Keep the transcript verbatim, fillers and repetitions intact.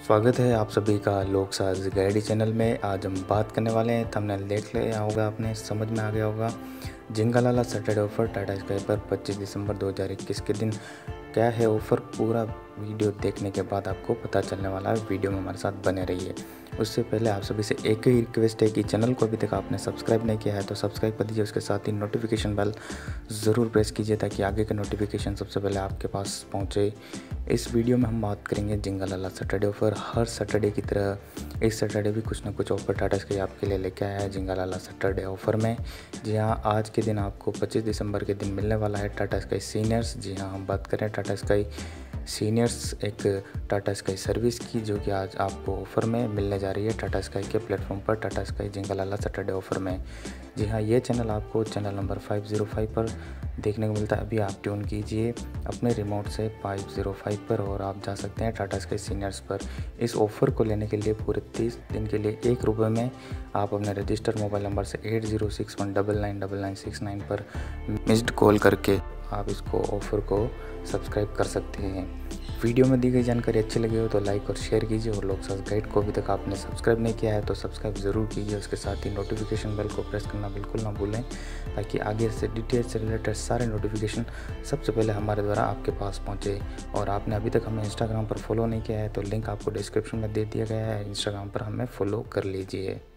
स्वागत है आप सभी का लोक साज गाइडी चैनल में। आज हम बात करने वाले हैं, थंबनेल देख लिया होगा आपने, समझ में आ गया होगा। Jingalala Saturday offer Tata Sky पर पच्चीस दिसंबर दो हज़ार इक्कीस के दिन क्या है ऑफ़र, पूरा वीडियो देखने के बाद आपको पता चलने वाला है। वीडियो में हमारे साथ बने रहिए। उससे पहले आप सभी से एक ही रिक्वेस्ट है कि चैनल को अभी तक आपने सब्सक्राइब नहीं किया है तो सब्सक्राइब कर दीजिए। उसके साथ ही नोटिफिकेशन बेल ज़रूर प्रेस कीजिए ताकि आगे के नोटिफिकेशन सबसे पहले आपके पास पहुंचे। इस वीडियो में हम बात करेंगे जिंगालाला सैटरडे ऑफर। हर सैटरडे की तरह इस सैटरडे भी कुछ ना कुछ ऑफर टाटा स्काई आपके लिए लेके आया है जिंगालाला सैटरडे ऑफर में। जी हाँ, आज के दिन आपको पच्चीस दिसंबर के दिन मिलने वाला है टाटा स्काई सीनियर्स। जी हाँ, हम बात करें टाटा स्काई सीनियर्स, एक टाटा स्काई सर्विस की, जो कि आज आपको ऑफ़र में मिलने जा रही है टाटा स्काई के प्लेटफॉर्म पर, Tata Sky Jingalala Saturday offer में। जी हाँ, ये चैनल आपको चैनल नंबर पाँच सौ पाँच पर देखने को मिलता है। अभी आप ट्यून कीजिए अपने रिमोट से पाँच सौ पाँच पर और आप जा सकते हैं टाटा स्काई सीनियर्स पर। इस ऑफ़र को लेने के लिए पूरे तीस दिन के लिए एक रुपये में आप अपने रजिस्टर्ड मोबाइल नंबर से eight zero six one double nine double nine six nine पर मिस्ड कॉल करके आप इसको ऑफ़र को सब्सक्राइब कर सकते हैं। वीडियो में दी गई जानकारी अच्छी लगी हो तो लाइक और शेयर कीजिए, और लोक साज गाइड को अभी तक आपने सब्सक्राइब नहीं किया है तो सब्सक्राइब ज़रूर कीजिए। उसके साथ ही नोटिफिकेशन बेल को प्रेस करना बिल्कुल ना भूलें ताकि आगे से डिटेल्स से रिलेटेड सारे नोटिफिकेशन सबसे पहले हमारे द्वारा आपके पास पहुंचे। और आपने अभी तक हमें इंस्टाग्राम पर फॉलो नहीं किया है तो लिंक आपको डिस्क्रिप्शन में दे दिया गया है, इंस्टाग्राम पर हमें फॉलो कर लीजिए।